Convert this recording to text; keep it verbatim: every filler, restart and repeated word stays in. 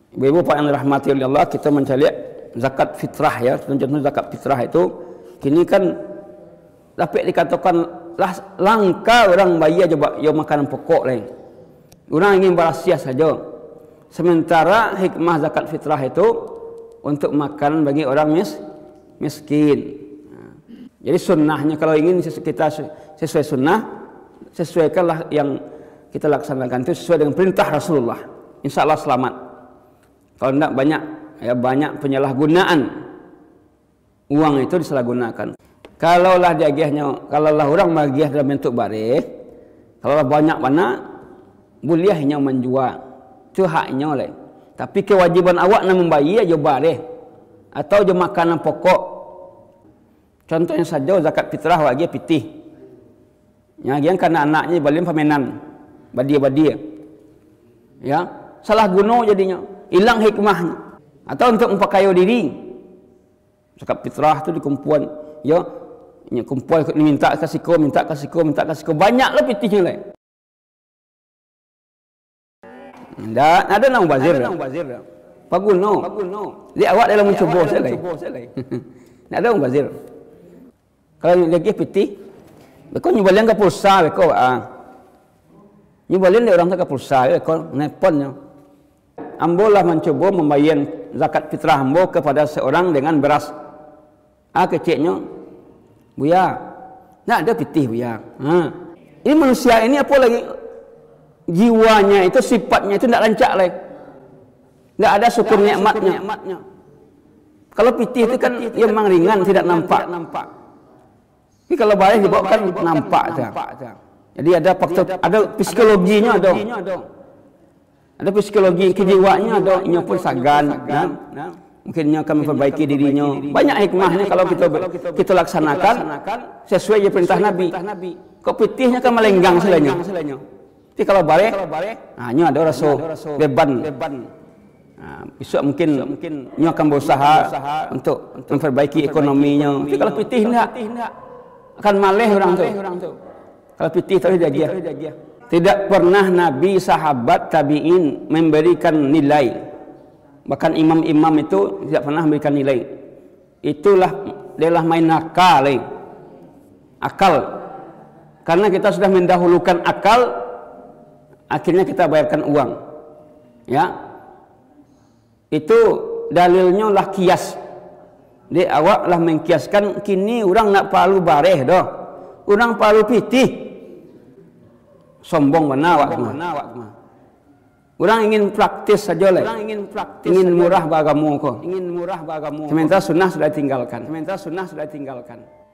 Ibu-ibu Pak yang dirahmati oleh Allah, kita mencari zakat fitrah ya. Contohnya zakat fitrah itu kini kan dapat dikatakan lah, langka orang bayi aja yo makanan pokok lain. Orang ingin berasia saja. Sementara hikmah zakat fitrah itu untuk makanan bagi orang mis, miskin. Jadi sunnahnya kalau ingin kita sesuai sunnah, sesuaikanlah yang kita laksanakan itu sesuai dengan perintah Rasulullah. Insya Allah selamat. Kalau tidak banyak ya banyak penyalahgunaan uang itu disalahgunakan. Kalaulah diagihnya, kalaulah orang magih dalam bentuk bareh, kalaulah banyak mana, bolehnya menjual, itu haknya lah. Tapi kewajiban awak nak membayar aja bareh atau je makanan pokok. Contohnya saja zakat fitrah wagi pitih. Ya, gian karena anaknya balim pamenan, badia-badia. Ya, salah guna jadinya, hilang hikmahnya. Atau untuk mempakayo diri. Zakat fitrah tu dikumpulan, ya, nya kumpul minta kasih ko, minta kasih ko, minta kasih ko, banyaklah pitihnya lah. Ndak ada nang bazir. Ada nang bazir. Paguno. Paguno. Dia awak dalam mencuba sekali. Ndak ada nang bazir. Kalau lagi pitih, beko nyubalin ke pulsa beko ah. Nyubalin dia orang tak ke pulsa beko neponnya. Ambo lah mencuba membayar zakat fitrah ambo kepada seorang dengan beras. Ah kecilnya, buya, nak ada pitih buya. Ha. Ini manusia ini apa lagi? Jiwanya itu sifatnya itu tidak lancak lagi. Tidak ada syukur nikmatnya. Kalau pitih itu kan ia memang ringan, tidak nampak. Tapi kalau barang dibawa kan nampak saja. Jadi ada faktor, ada psikologinya ada. Ada psikologi kejiwaannya ada, nya pun sagan, nah, nah. Mungkinnya akan memperbaiki dirinya. Banyak hikmahnya kalau kita kita laksanakan sesuai dengan perintah Nabi. Kok pitihnya kan melenggang selanya. Tapi kalau bare, hanya ada rasa beban. Nah, besok mungkin nya akan berusaha untuk memperbaiki ekonominya. Tapi kalau pitih enggak, akan maleh orang tu. Kalau pitih tadi dia. Tidak pernah Nabi, sahabat, tabi'in memberikan nilai. Bahkan imam-imam itu tidak pernah memberikan nilai. Itulah adalah main akal. Akal. Karena kita sudah mendahulukan akal, akhirnya kita bayarkan uang. Ya. Itu dalilnya lah kias. Dia awak lah mengkiaskan kini orang nak palu bareh dah. Orang palu pitih. Sombong mana awak mah. Orang ingin praktis saja lah. Orang ingin praktis. Ingin murah bagamu kok. Ingin murah bagamu. Sementara sunnah sudah tinggalkan. Sementara sunnah sudah tinggalkan.